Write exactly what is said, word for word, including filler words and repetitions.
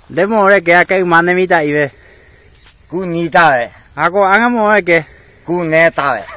でも俺けやけまねみたいべ。 กูหนีได้あこあがも俺け。 กูแน่ได้